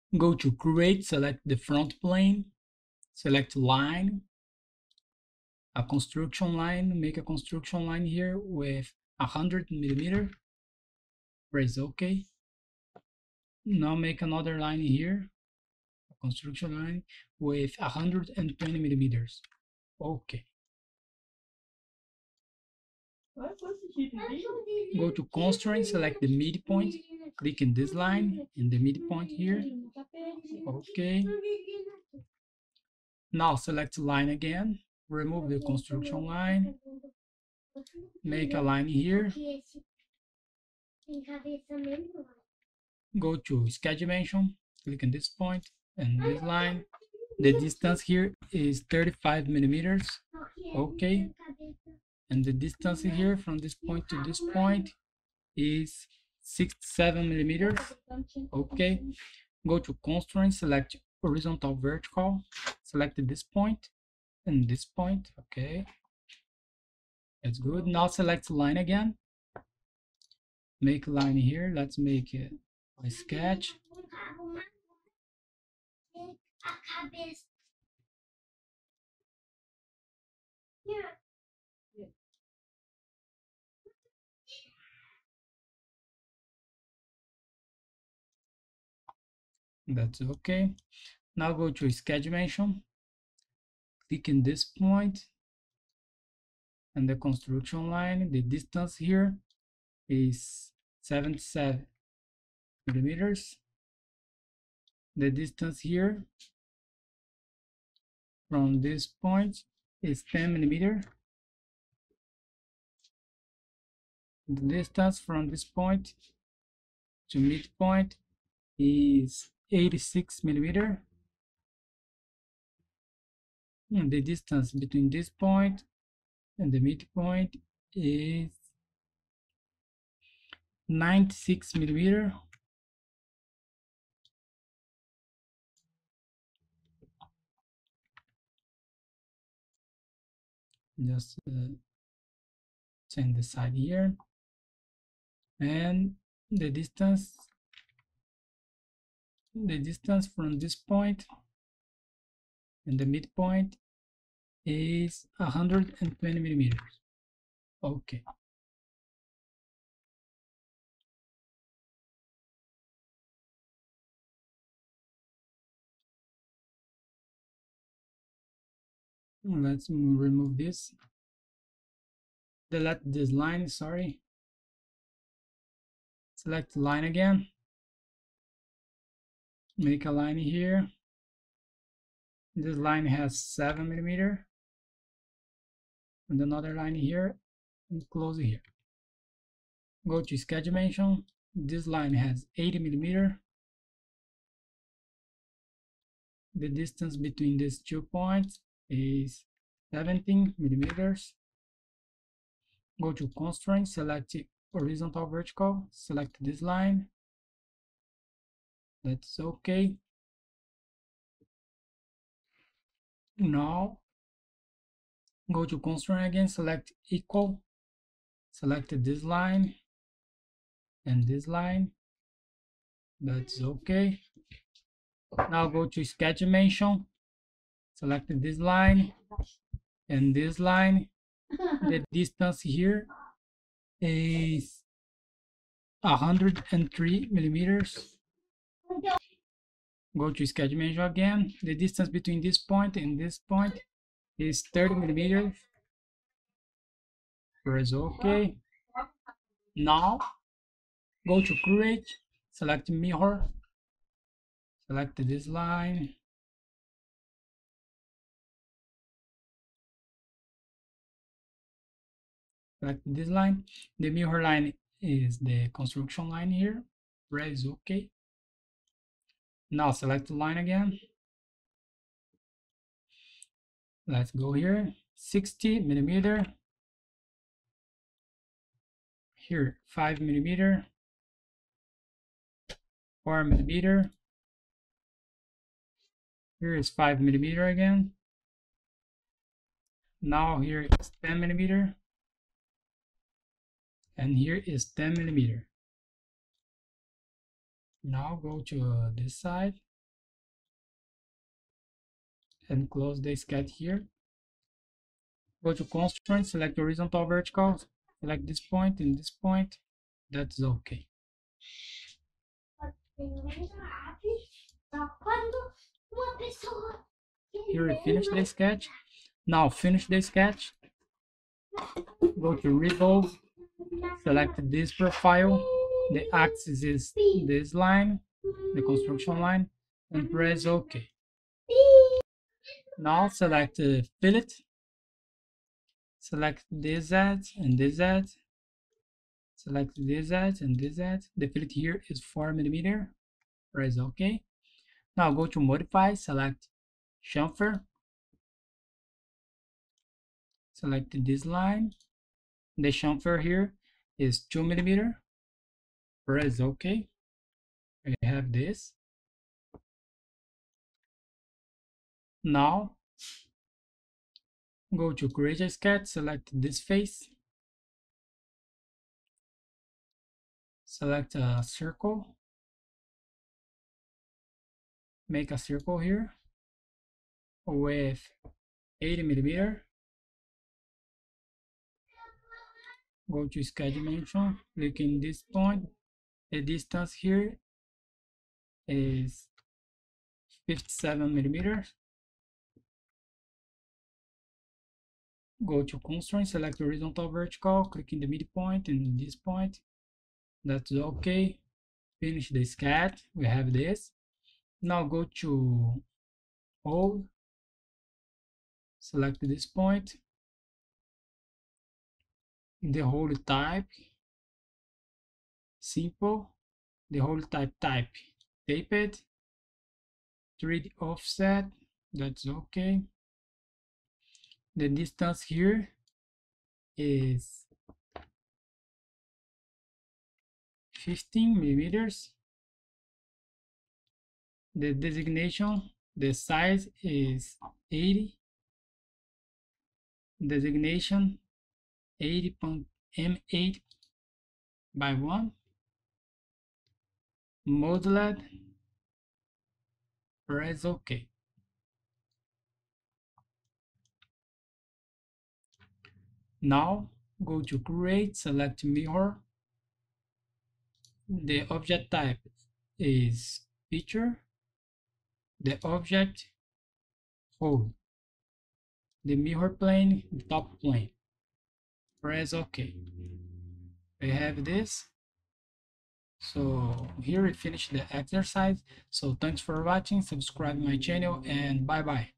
Go to create, select the front plane, select line, a construction line, make a construction line here with 100 millimeter, press OK. Now make another line here, a construction line with 120 millimeters. OK. Go to constraint, select the midpoint, click in this line, in the midpoint here. OK. Now select line again, remove the construction line, make a line here. Go to sketch dimension, click on this point and this line. The distance here is 35 millimeters. OK. And the distance here from this point to this point is 67 millimeters. OK. Go to constraint, select horizontal vertical, select this point and this point. OK. That's good. Now select line again. Make a line here. Let's make it a sketch. That's okay. Now go to sketch dimension, click in this point and the construction line. The distance here is 77 millimeters. The distance here from this point is 10 millimeters. The distance from this point to midpoint is 86 millimeters. And the distance between this point and the midpoint is 96 millimeters. Just change the side here, and the distance from this point and the midpoint is 120 millimeters. Okay. Let's remove this. Delete this line, sorry. Select line again. Make a line here. This line has 7 millimeters. And another line here and close here. Go to sketch dimension. This line has 80 millimeters. The distance between these 2 points is 17 millimeters. Go to constraint, select horizontal vertical, select this line. That's okay. Now go to constraint again, select equal, select this line and this line. That's okay. Now go to sketch dimension, select this line and this line. The distance here is 103 millimeters. Go to sketch dimension again. The distance between this point and this point is 30 millimeters. Press OK. Now go to create, select mirror, select this line. Select this line. The mirror line is the construction line here. Press OK. Now select the line again. Let's go here. 60 millimeter. Here 5 millimeter. 4 millimeter. Here is 5 millimeter again. Now here is 10 millimeter. And here is 10 millimeter. Now go to this side, and close the sketch here. Go to constraint, select horizontal, vertical, select this point and this point. That's okay. Here we finish the sketch. Now finish the sketch. Go to revolve, select this profile. The axis is this line, the construction line, and press OK. Now select fillet. Select this edge and this edge. Select this edge and this edge. The fillet here is 4 mm. Press OK. Now go to modify, select chamfer. Select this line. The chamfer here is 2 mm. Press OK. We have this. Now go to create a sketch, select this face. Select a circle. Make a circle here with 80 mm. Go to sketch dimension, click in this point. The distance here is 57 mm. Go to constraint, select horizontal, vertical, click in the midpoint and this point. That's okay. Finish the sketch. We have this. Now go to all, select this point. In the whole type, simple, the whole type tape it, 3D offset, that's okay. The distance here is 15 mm. The designation, the size is 80. Designation 80.m8 by 1. Modeled. Press OK. Now go to create, select mirror. The object type is feature. The object hold. The mirror plane, the top plane. Press OK. We have this. So here we finish the exercise. So thanks for watching, subscribe my channel, and bye bye.